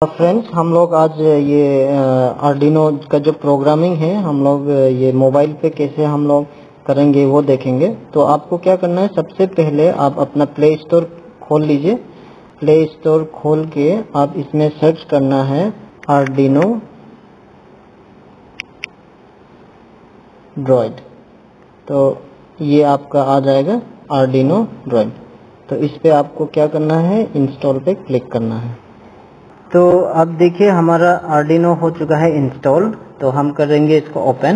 Friends, हम लोग आज ये आर्डिनो का जो प्रोग्रामिंग है हम लोग ये मोबाइल पे कैसे हम लोग करेंगे वो देखेंगे। तो आपको क्या करना है, सबसे पहले आप अपना प्ले स्टोर खोल लीजिए। प्ले स्टोर खोल के आप इसमें सर्च करना है आर्डिनो ड्रॉइड। तो ये आपका आ जाएगा आर्डिनो ड्रॉइड। तो इस पे आपको क्या करना है, इंस्टॉल पे क्लिक करना है। तो अब देखिए हमारा आर्डिनो हो चुका है इंस्टॉल। तो हम करेंगे इसको ओपन।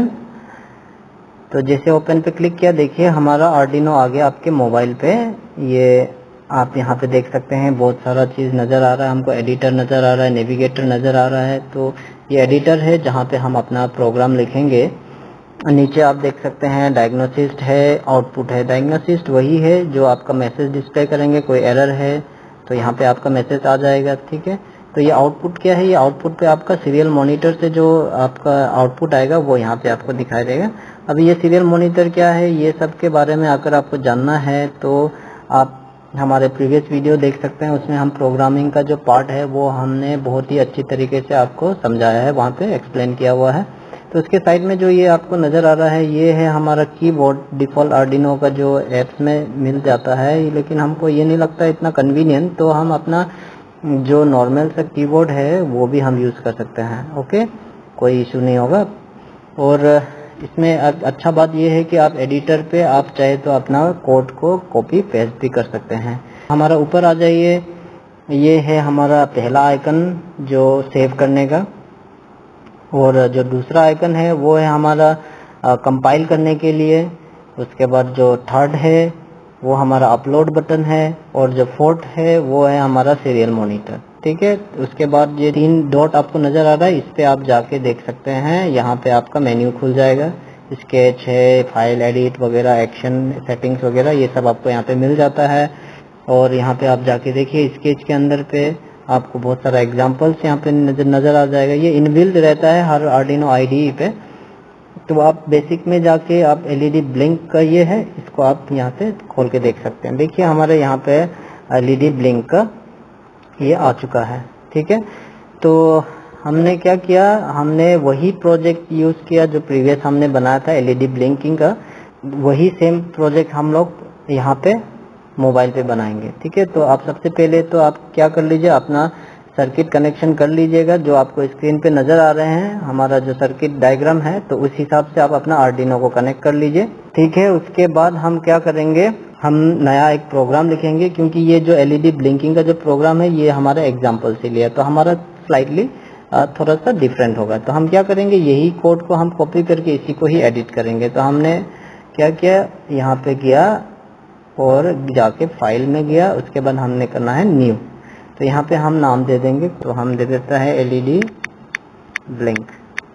तो जैसे ओपन पे क्लिक किया, देखिए हमारा आर्डिनो आ गया आपके मोबाइल पे। ये आप यहाँ पे देख सकते हैं, बहुत सारा चीज़ नज़र आ रहा है हमको। एडिटर नज़र आ रहा है, नेविगेटर नज़र आ रहा है। तो ये एडिटर है जहाँ पे हम अपना प्रोग्राम लिखेंगे। नीचे आप देख सकते हैं डायग्नोसिस्ट है, आउटपुट है। डायग्नोसिस्ट वही है जो आपका मैसेज डिस्प्ले करेंगे, कोई एरर है तो यहाँ पे आपका मैसेज आ जाएगा। ठीक है, तो ये आउटपुट क्या है, ये आउटपुट पे आपका सीरियल मॉनिटर से जो आपका आउटपुट आएगा वो यहाँ पे आपको दिखाई देगा। अभी ये सीरियल मॉनिटर क्या है, ये सब के बारे में अगर आपको जानना है तो आप हमारे प्रीवियस वीडियो देख सकते हैं। उसमें हम प्रोग्रामिंग का जो पार्ट है वो हमने बहुत ही अच्छी तरीके से आपको समझाया है, वहाँ पे एक्सप्लेन किया हुआ है। तो उसके साइड में जो ये आपको नज़र आ रहा है, ये है हमारा कीबोर्ड। डिफ़ॉल्ट आर्डिनो का जो एप्स में मिल जाता है, लेकिन हमको ये नहीं लगता इतना कन्वीनियंट। तो हम अपना जो नॉर्मल सा कीबोर्ड है वो भी हम यूज़ कर सकते हैं। ओके, कोई इशू नहीं होगा। और इसमें अच्छा बात ये है कि आप एडिटर पे आप चाहे तो अपना कोड को कॉपी पेस्ट भी कर सकते हैं। हमारा ऊपर आ जाइए, ये है हमारा पहला आइकन जो सेव करने का। और जो दूसरा आइकन है वो है हमारा कंपाइल करने के लिए। उसके बाद जो थर्ड है वो हमारा अपलोड बटन है। और जो फोर्थ है वो है हमारा सीरियल मॉनिटर। ठीक है, उसके बाद ये 3 डॉट आपको नज़र आ रहा है, इस पे आप जाके देख सकते हैं। यहाँ पे आपका मेन्यू खुल जाएगा। स्केच है, फाइल एडिट वगैरह, एक्शन सेटिंग्स वगैरह, ये सब आपको यहाँ पे मिल जाता है। और यहाँ पे आप जाके देखिए, स्केच के अंदर पे आपको बहुत सारा एग्जांपल्स यहाँ पे नज़र आ जाएगा। ये इनबिल्ट रहता है हर आर्डिनो आईडीई पे। तो आप बेसिक में जाके आप एलईडी ब्लिंक का ये है, इसको आप यहाँ से खोल के देख सकते हैं। देखिए हमारे यहाँ पे एलईडी ब्लिंक का ये आ चुका है। ठीक है, तो हमने क्या किया, हमने वही प्रोजेक्ट यूज़ किया जो प्रीवियस हमने बनाया था एलईडी ब्लिंकिंग का। वही सेम प्रोजेक्ट हम लोग यहाँ पे मोबाइल पे बनाएंगे। ठीक है, तो आप सबसे पहले तो आप क्या कर लीजिए, अपना सर्किट कनेक्शन कर लीजिएगा। जो आपको स्क्रीन पे नज़र आ रहे हैं हमारा जो सर्किट डायग्राम है, तो उस हिसाब से आप अपना आर्डिनो को कनेक्ट कर लीजिए। ठीक है, उसके बाद हम क्या करेंगे, हम नया एक प्रोग्राम लिखेंगे। क्योंकि ये जो एलईडी ब्लिंकिंग का जो प्रोग्राम है ये हमारा एग्जाम्पल से लिया, तो हमारा स्लाइटली थोड़ा सा डिफरेंट होगा। तो हम क्या करेंगे, यही कोड को हम कॉपी करके इसी को ही एडिट करेंगे। तो हमने क्या किया, यहाँ पे गया और जाके फाइल में गया। उसके बाद हमने करना है न्यू। तो यहाँ पे हम नाम दे देंगे, तो हम दे देता है एलईडी ब्लिंक।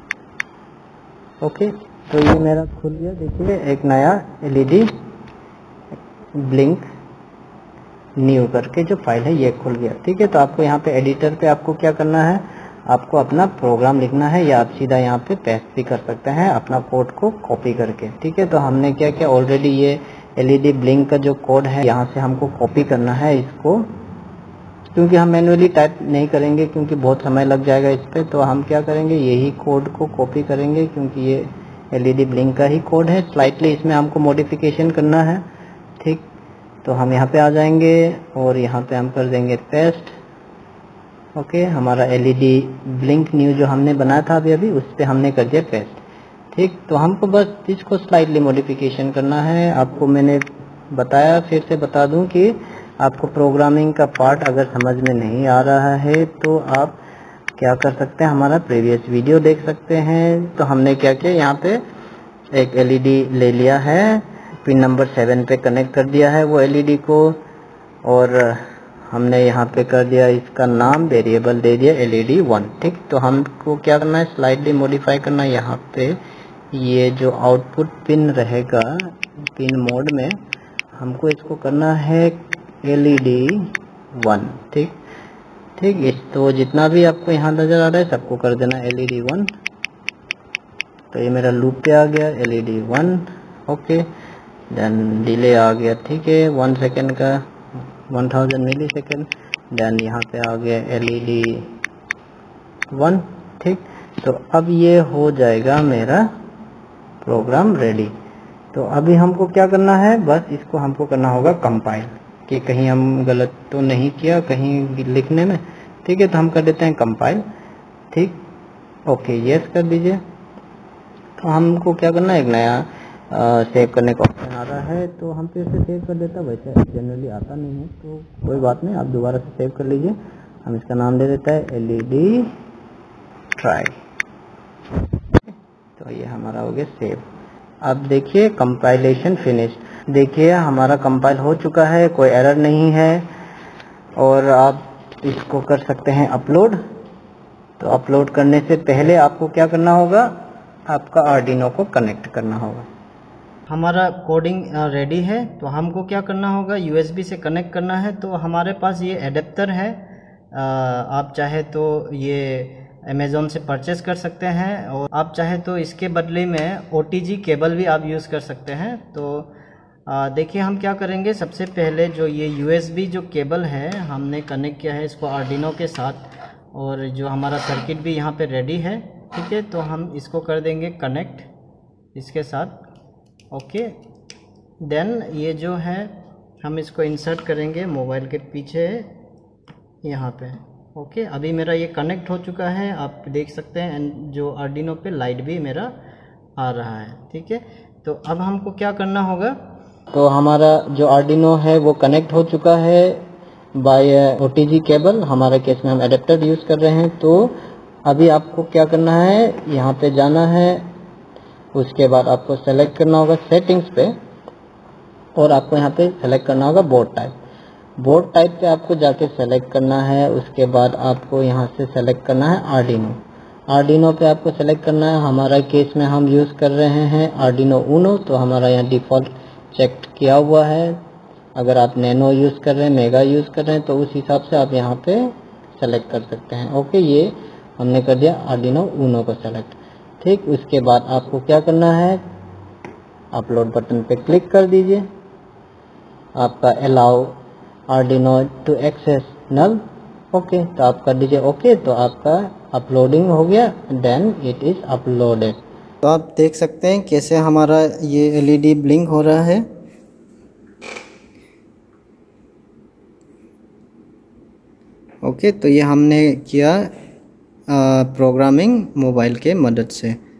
ओके, तो ये मेरा खुल गया। देखिए एक नया एलईडी ब्लिंक न्यू करके जो फाइल है ये खुल गया। ठीक है, तो आपको यहाँ पे एडिटर पे आपको क्या करना है, आपको अपना प्रोग्राम लिखना है, या आप सीधा यहाँ पे पेस्ट भी कर सकते हैं अपना कोड को कॉपी करके। ठीक है, तो हमने क्या किया, ऑलरेडी ये एलईडी ब्लिंक का जो कोड है यहाँ से हमको कॉपी करना है इसको। क्योंकि हम मैन्युअली टाइप नहीं करेंगे, क्योंकि बहुत समय लग जाएगा इस पर। तो हम क्या करेंगे, यही कोड को कॉपी करेंगे, क्योंकि ये एलईडी ब्लिंक का ही कोड है। स्लाइटली इसमें हमको मॉडिफिकेशन करना है। ठीक, तो हम यहाँ पे आ जाएंगे और यहाँ पे हम कर देंगे पेस्ट। ओके, हमारा एलईडी ब्लिंक न्यू जो हमने बनाया था अभी उस पर हमने कर दिया पेस्ट। ठीक, तो हमको बस इसको स्लाइटली मॉडिफिकेशन करना है। आपको मैंने बताया, फिर से बता दूं कि आपको प्रोग्रामिंग का पार्ट अगर समझ में नहीं आ रहा है तो आप क्या कर सकते हैं, हमारा प्रीवियस वीडियो देख सकते हैं। तो हमने क्या किया, यहाँ पे एक एलईडी ले लिया है, पिन नंबर 7 पे कनेक्ट कर दिया है वो एलईडी को। और हमने यहाँ पे कर दिया इसका नाम, वेरिएबल दे दिया एलईडी 1। ठीक, तो हमको क्या करना है, स्लाइडली मॉडिफाई करना है। यहाँ पे ये जो आउटपुट पिन रहेगा पिन मोड में, हमको इसको करना है एलईडी 1। ठीक ठीक, इस तो जितना भी आपको यहाँ नज़र आ रहा है सबको कर देना एलईडी 1। तो ये मेरा लूप पे आ गया एलईडी 1। ओके, देन डिले आ गया। ठीक है, 1 सेकेंड का 1000 मिली सेकेंड। देन यहाँ पे आ गया एलईडी 1, ठीक। तो अब ये हो जाएगा मेरा प्रोग्राम रेडी। तो अभी हमको क्या करना है, बस इसको हमको करना होगा कंपाइल, कि कहीं हम गलत तो नहीं किया कहीं लिखने में, ठीक है। तो हम कर देते हैं कंपाइल, ठीक। ओके, यस कर दीजिए। तो हमको क्या करना है, एक नया सेव करने का ऑप्शन आ रहा है, तो हम फिर से सेव कर देता। वैसे जनरली आता नहीं है तो कोई बात नहीं, आप दोबारा से सेव कर लीजिए। हम इसका नाम दे देता है LED ट्राई। तो ये हमारा हो गया सेव। अब देखिए कंपाइलेशन फिनिश, देखिए हमारा कंपाइल हो चुका है, कोई एरर नहीं है। और आप इसको कर सकते हैं अपलोड। तो अपलोड करने से पहले आपको क्या करना होगा, आपका आर्डिनो को कनेक्ट करना होगा। हमारा कोडिंग रेडी है, तो हमको क्या करना होगा, USB से कनेक्ट करना है। तो हमारे पास ये एडेप्टर है, आप चाहे तो ये अमेज़ॉन से परचेस कर सकते हैं, और आप चाहे तो इसके बदले में OTG केबल भी आप यूज़ कर सकते हैं। तो देखिए हम क्या करेंगे, सबसे पहले जो ये USB जो केबल है हमने कनेक्ट किया है इसको आर्डिनो के साथ, और जो हमारा सर्किट भी यहाँ पे रेडी है, ठीक है। तो हम इसको कर देंगे कनेक्ट इसके साथ, ओके। देन ये जो है हम इसको इंसर्ट करेंगे मोबाइल के पीछे यहाँ पे, ओके। अभी मेरा ये कनेक्ट हो चुका है, आप देख सकते हैं, एंड जो आर्डिनो पे लाइट भी मेरा आ रहा है, ठीक है। तो अब हमको क्या करना होगा, तो हमारा जो आर्डिनो है वो कनेक्ट हो चुका है बाय OTG केबल। हमारे केस में हम एडेप्टर यूज़ कर रहे हैं। तो अभी आपको क्या करना है, यहाँ पे जाना है, उसके बाद आपको सेलेक्ट करना होगा सेटिंग्स पे, और आपको यहाँ पे सेलेक्ट करना होगा बोर्ड टाइप। बोर्ड टाइप पे आपको जाके सेलेक्ट करना है। उसके बाद आपको यहाँ से सेलेक्ट करना है आर्डिनो। आर्डिनो पे आपको सेलेक्ट करना है। हमारा केस में हम यूज़ कर रहे हैं आर्डिनो ऊनो, तो हमारा यहाँ डिफ़ॉल्ट चेक किया हुआ है। अगर आप नैनो यूज़ कर रहे हैं, मेगा यूज़ कर रहे हैं, तो उस हिसाब से आप यहाँ पे सेलेक्ट कर सकते हैं, ओके। ये हमने कर दिया आर्डिनो ऊनो को सेलेक्ट, ठीक। उसके बाद आपको क्या करना है, अपलोड बटन पे क्लिक कर दीजिए। आपका allow Arduino to access null, okay. तो आप कर दीजिए ओके। तो आपका अपलोडिंग हो गया, देन इट इज़ अपलोडेड। तो आप देख सकते हैं कैसे हमारा ये LED ब्लिंक हो रहा है, ओके। तो ये हमने किया प्रोग्रामिंग मोबाइल के मदद से।